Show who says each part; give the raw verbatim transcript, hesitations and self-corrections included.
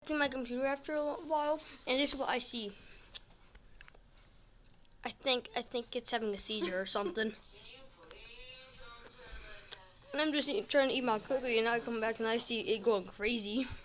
Speaker 1: To my computer after a while, and this is what I see. I think I think it's having a seizure or something. And I'm just eat, trying to eat my cookie, and I come back and I see it going crazy.